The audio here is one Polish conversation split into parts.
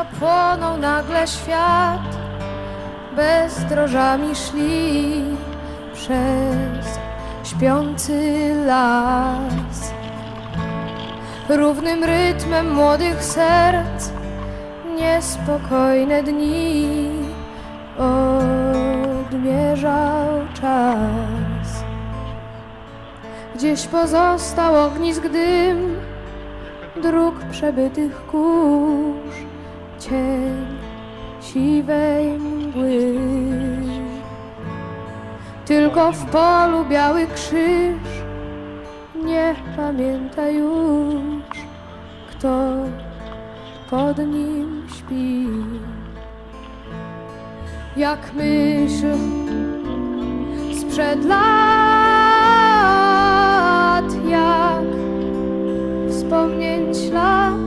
zapłonął nagle świat, bezdrożami szli przez śpiący las. Równym rytmem młodych serc niespokojne dni odmierzał czas. Gdzieś pozostał ognisk dym dróg przebytych kurz, cień siwej mgły. Tylko w polu biały krzyż nie pamięta już, kto pod nim śpi. Jak myśl sprzed lat, jak wspomnień ślad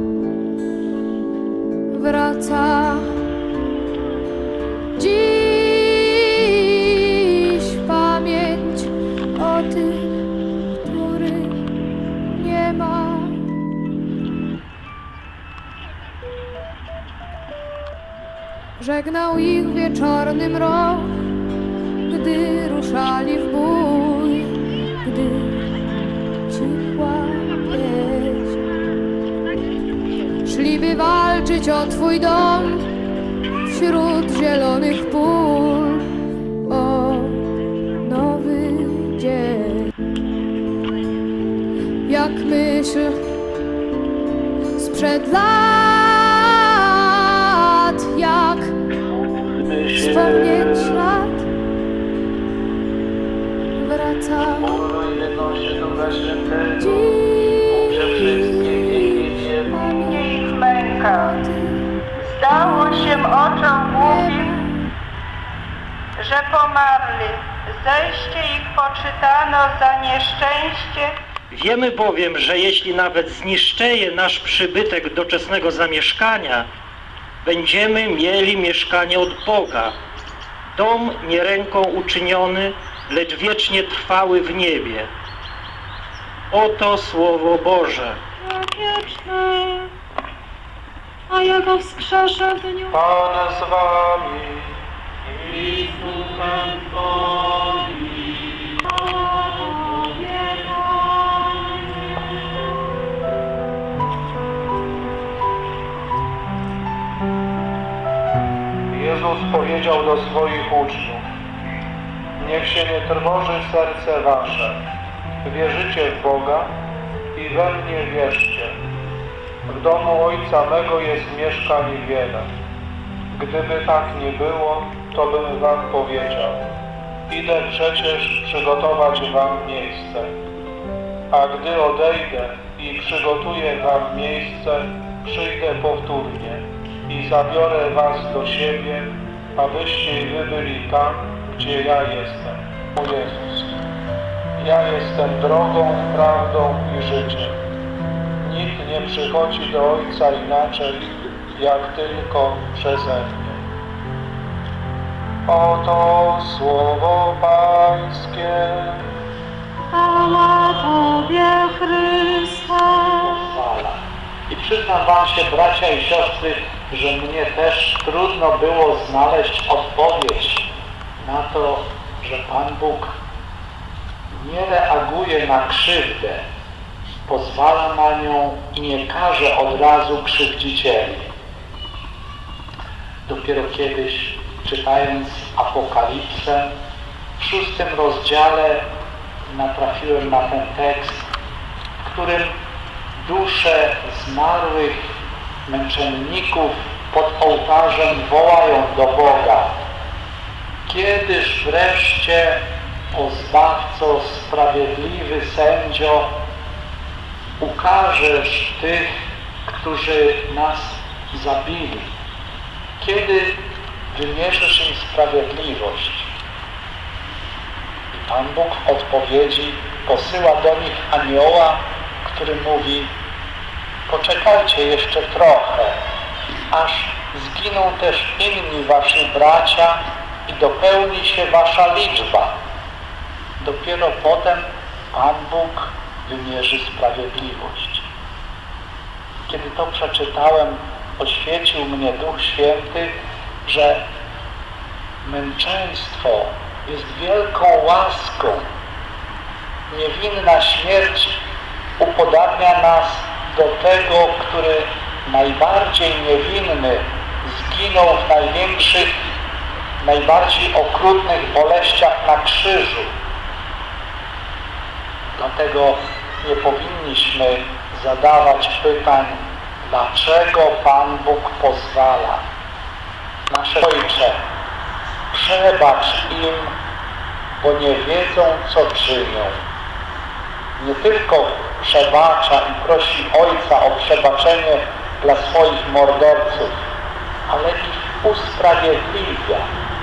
wraca dziś pamięć o tych, których nie ma. Żegnał ich wieczorny mrok, gdy ruszali w bój, gdy cichła pieśń. Szliby walczyć o twój dom wśród zielonych pól, o nowy dzień. Jak myśl sprzed lat, jak wspomnień ślad wraca ich męka. Zdało się oczom głupim, że pomarli. Zejście ich poczytano za nieszczęście. Wiemy bowiem, że jeśli nawet zniszczeje nasz przybytek doczesnego zamieszkania, będziemy mieli mieszkanie od Boga, dom nie ręką uczyniony, lecz wiecznie trwały w niebie. Oto Słowo Boże. Wieczne, a ja go wskrzeszę w dniu. Pan z wami I z duchem Twoim. Jezus powiedział do swoich uczniów: niech się nie trwoży serce wasze. Wierzycie w Boga i we mnie wierzcie. W domu Ojca mego jest mieszkań wiele. Gdyby tak nie było, to bym wam powiedział: idę przecież przygotować wam miejsce. A gdy odejdę i przygotuję wam miejsce, przyjdę powtórnie i zabiorę was do siebie, abyście i wy byli tam, gdzie ja jestem. O Jezus, ja jestem drogą, prawdą i życiem. Nikt nie przychodzi do Ojca inaczej, jak tylko przeze mnie. Oto Słowo Pańskie. Chwała Tobie, Chryste. I przyznam wam się, bracia i siostry, że mnie też trudno było znaleźć odpowiedź na to, że Pan Bóg nie reaguje na krzywdę, pozwala na nią i nie karze od razu krzywdzicieli. Dopiero kiedyś, czytając Apokalipsę, w 6 rozdziale natrafiłem na ten tekst, w którym dusze zmarłych męczenników pod ołtarzem wołają do Boga: kiedyż wreszcie, o Zbawco, sprawiedliwy sędzio, ukażesz tych, którzy nas zabili? Kiedy wymierzysz im sprawiedliwość? I Pan Bóg w odpowiedzi posyła do nich anioła, który mówi: poczekajcie jeszcze trochę, aż zginą też inni wasi bracia i dopełni się wasza liczba. Dopiero potem Pan Bóg wymierzy sprawiedliwość. Kiedy to przeczytałem, oświecił mnie Duch Święty, że męczeństwo jest wielką łaską. Niewinna śmierć upodabnia nas do tego, który najbardziej niewinny zginął w największych, najbardziej okrutnych boleściach na krzyżu. Dlatego nie powinniśmy zadawać pytań, dlaczego Pan Bóg pozwala. Nasze Ojcze, przebacz im, bo nie wiedzą, co czynią. Nie tylko przebacza i prosi Ojca o przebaczenie dla swoich morderców, ale ich usprawiedliwia.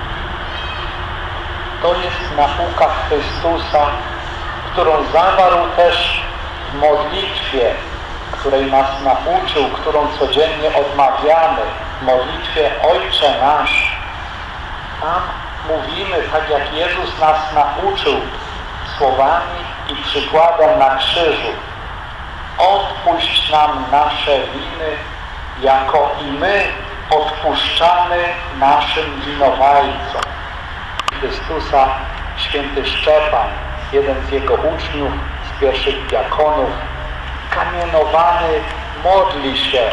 To jest nauka Chrystusa, którą zawarł też w modlitwie, której nas nauczył, którą codziennie odmawiamy, w modlitwie Ojcze Nasz. Tam mówimy, tak jak Jezus nas nauczył, słowami i przykładem na krzyżu: odpuść nam nasze winy, jako i my odpuszczamy naszym winowajcom. Chrystusa święty Szczepan, jeden z jego uczniów, z pierwszych diakonów, kamienowany, modli się: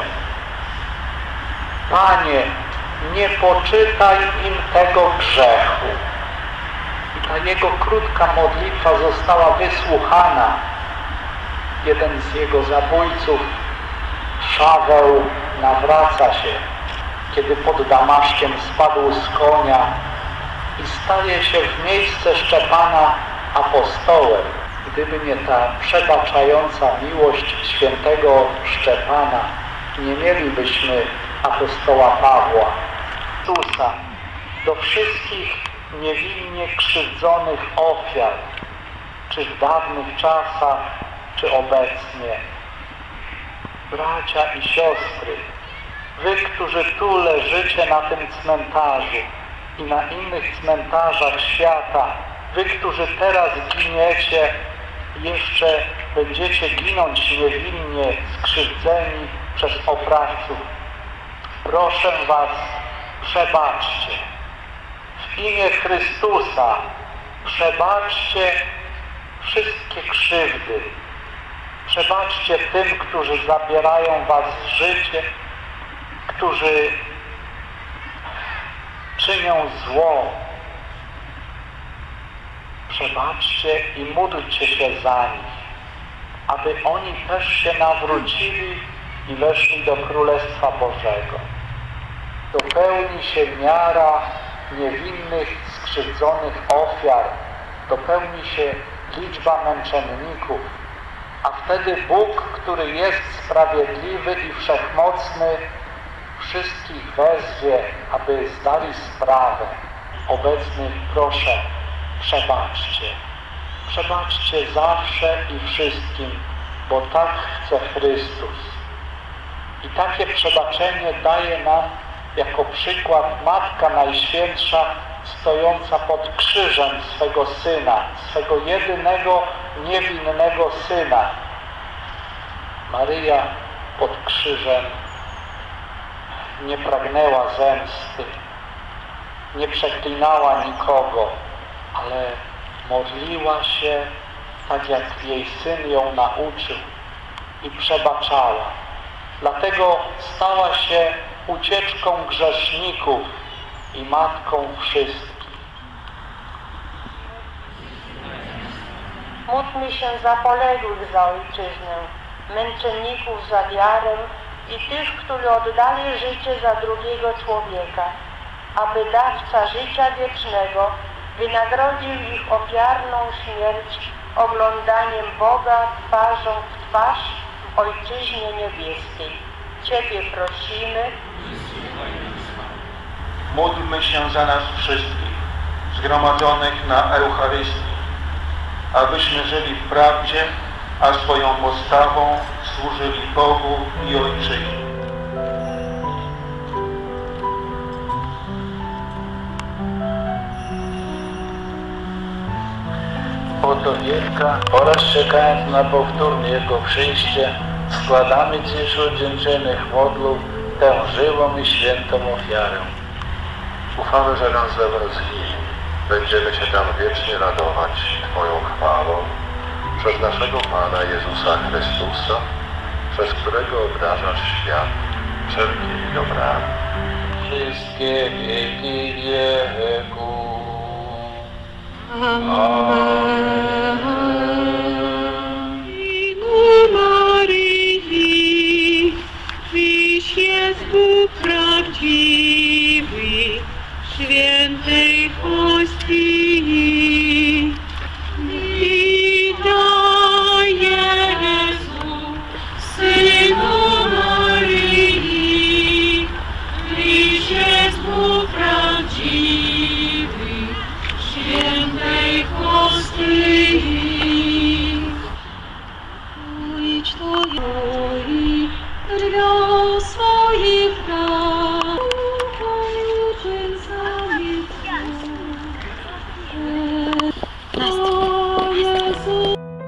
Panie, nie poczytaj im tego grzechu. I ta jego krótka modlitwa została wysłuchana. Jeden z jego zabójców, Szaweł, nawraca się, kiedy pod Damaszkiem spadł z konia i staje się w miejsce Szczepana apostołem. Gdyby nie ta przebaczająca miłość świętego Szczepana, nie mielibyśmy apostoła Pawła. Chrystusa do wszystkich niewinnie krzywdzonych ofiar, czy w dawnych czasach, czy obecnie. Bracia i siostry, wy, którzy tu leżycie na tym cmentarzu i na innych cmentarzach świata, wy, którzy teraz giniecie, jeszcze będziecie ginąć niewinnie, skrzywdzeni przez oprawców. Proszę was, przebaczcie. W imię Chrystusa przebaczcie wszystkie krzywdy. Przebaczcie tym, którzy zabierają was życie, którzy czynią zło. Przebaczcie i módlcie się za nich, aby oni też się nawrócili i weszli do Królestwa Bożego. Dopełni się miara niewinnych, skrzywdzonych ofiar, dopełni się liczba męczenników, a wtedy Bóg, który jest sprawiedliwy i wszechmocny, wszystkich wezwie, aby zdali sprawę. Obecnych proszę, przebaczcie. Przebaczcie zawsze i wszystkim, bo tak chce Chrystus. I takie przebaczenie daje nam jako przykład Matka Najświętsza, stojąca pod krzyżem swego Syna, swego jedynego, niewinnego Syna. Maryja pod krzyżem nie pragnęła zemsty, nie przeklinała nikogo, ale modliła się tak, jak jej Syn ją nauczył i przebaczała. Dlatego stała się ucieczką grzeszników i matką wszystkich. Módlmy się za poległych za ojczyznę, męczenników za wiarę i tych, którzy oddali życie za drugiego człowieka, aby Dawca życia wiecznego wynagrodził ich ofiarną śmierć oglądaniem Boga twarzą w twarz w Ojczyźnie Niebieskiej. Ciebie prosimy. Módlmy się za nas wszystkich, zgromadzonych na Eucharystii, abyśmy żyli w prawdzie, a swoją postawą służyli Bogu i Ojczyźnie. Oto wielka oraz czekając na powtórne Jego przyjście, składamy dziś odzięczonych modlów tę żywą i świętą ofiarę. Ufamy, że razem z nimi będziemy się tam wiecznie radować Twoją chwałą przez naszego Pana Jezusa Chrystusa, przez którego obdarzasz świat wszelkimi dobrami. Wszystkie wieki wieków. Maryi, Tyś jest Bóg prawdziwy, świętej hostii. Witaj Jezu, Synu Maryi, Tyś jest Bóg prawdziwy, świętej hostii. Idź do Joi, drwią swoich bram, uczyn sami o Jezu,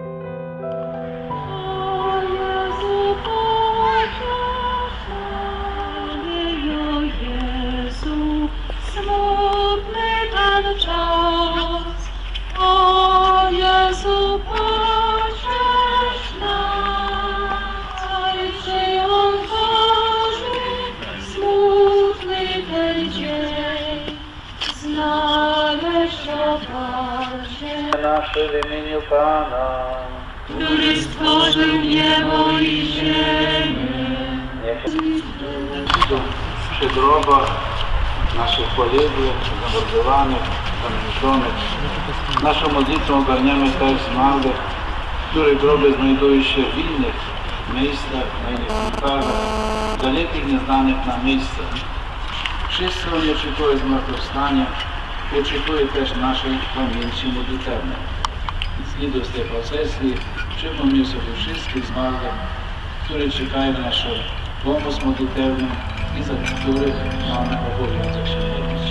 pociesz mnie, o Jezu, smutny ten czas, o Jezu, pociesz nas, on tworzy smutny ten dzień, znaleźć oparcie, Nasze w imieniu Pana. który stworzył niebo i ziemię. Niech przy grobach naszych poległych, zamordowanych, zamęczonych. Naszą modlitwą ogarniamy też zmarłych, których groby znajdują się w innych miejscach, na innych cmentarzach, dalekich, nieznanych nam miejscach. Wszyscy oni oczekują zmartwychwstania i oczekują też naszej pamięci modlitewnej. Idę z tej procesji, przypomnę sobie wszystkich zmarłych, którzy czekają na naszą pomoc modlitewną i za których mamy obowiązek się modlić.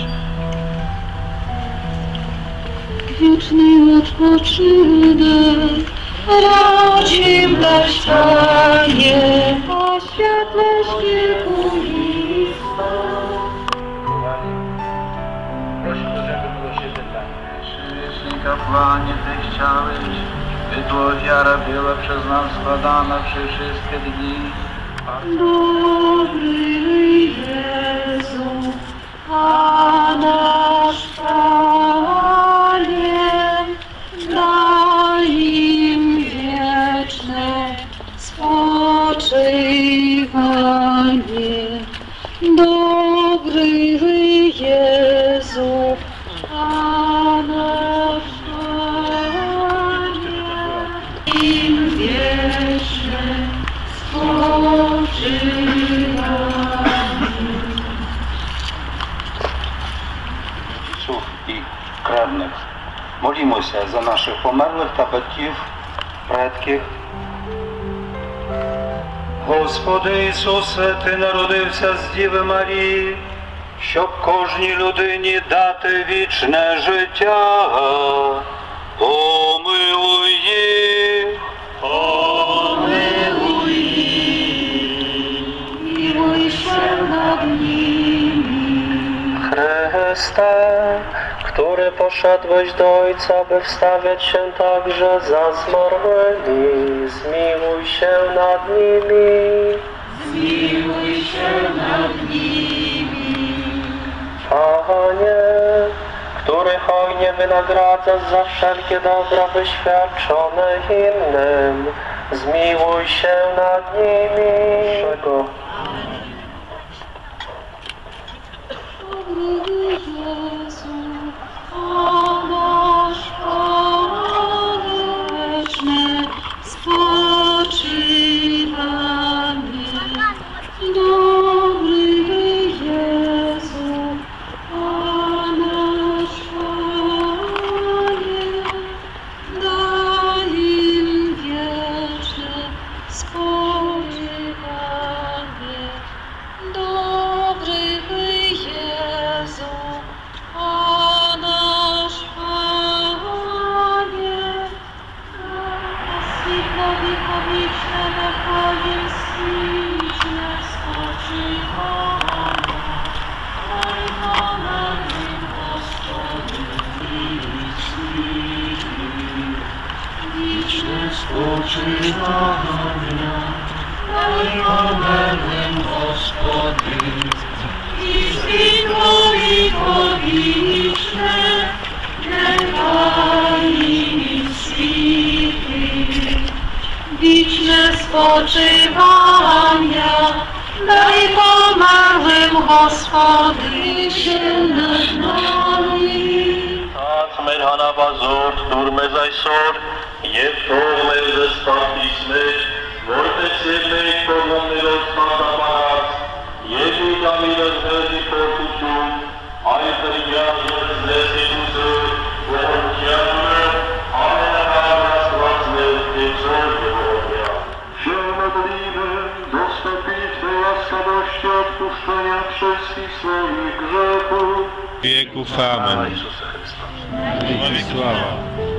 Wieczny odpoczynek racz im dać, Panie, oświatleś wiekuista. Prosimy, żeby było się pytanie. Czy kapłanie, Ty chciałeś, by tu ofiara była przez nas składana przez wszystkie dni? Dobry Jezu, a nasz Panie, daj im wieczne spoczywanie. Dobry Jezu, a nasz Panie, im wieczne I krewnych. Молімося за наших померлих та батьків, предків. Господи Ісусе, Ти народився з Діви Марії, щоб кожній людині дати вічне життя. Помилуй їх. Pomyluj ich, miłuj się nad nimi. Chryste, który poszedłeś do Ojca, by wstawiać się także za zmarłymi, zmiłuj się nad nimi. Zmiłuj się nad nimi. Panie, który hojnie wynagradzasz za wszelkie dobra wyświadczone innym, zmiłuj się nad nimi. Dobry Jezu, a nasz Panie, wieczne spoczywanie. Dobry Jezu, a nasz Panie, daj im wieczne spoczywanie. Dobry Jezu, ikoniczne, niechaj świty. Wieczne spoczywania, daj pomarłym Gospody się nad nami. Smyrhana bazot, turme zajsor, jeftorme ze spartismy, vortecirme pogomny rozpata pahac, jedu damile zverdi portutu, ajterjazme znesitusu, vortjazme, amenakabra svacne, exorje vorja. Się modlimy, dostąpić Twej łaskawości odpuszczenia wszystkich swoich grzechów. Wieków amen. Sława.